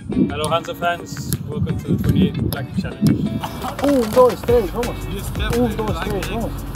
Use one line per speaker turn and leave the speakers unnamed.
Hello Hansa fans, welcome to the 28 Black Challenge.
Un, dos, tres, vamos. Un, dos, tres, vamos.